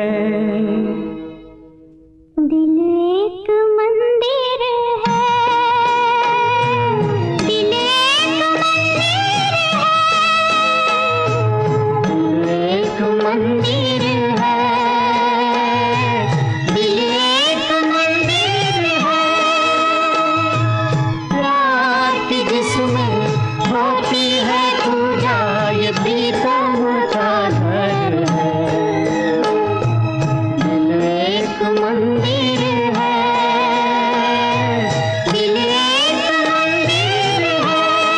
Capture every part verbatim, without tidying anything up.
दिल एक मंदिर है, दिल एक मंदिर है, दिल एक मंदिर है, दिल एक मंदिर है। रात जिसमें होती है पूजा, ये प्रीतम का घर है। दिल एक मंदिर है, दिल एक मंदिर है।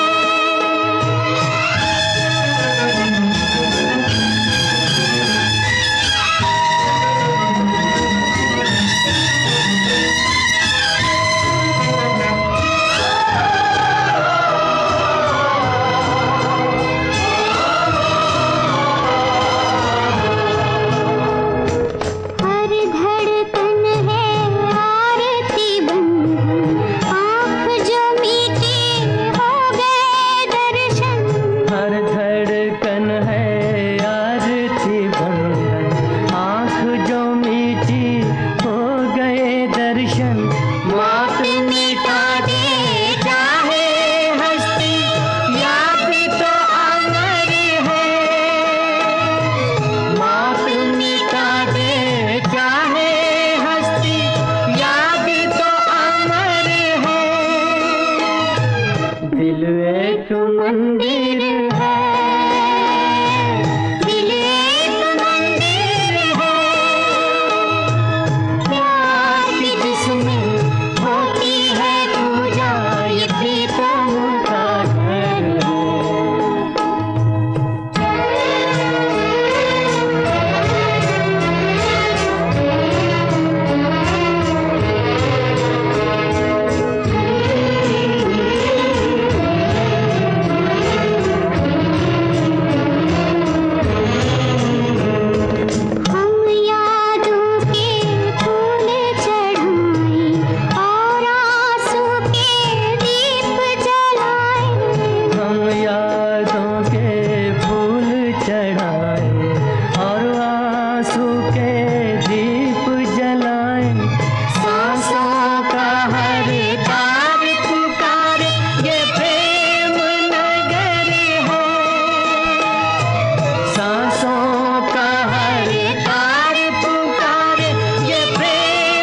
दिल एक मंदिर है, दिल एक मंदिर है। प्यार की जिसमें होती है पूजा, ये प्रीतम का घर है।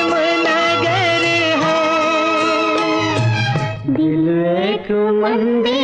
दिल एक मंदिर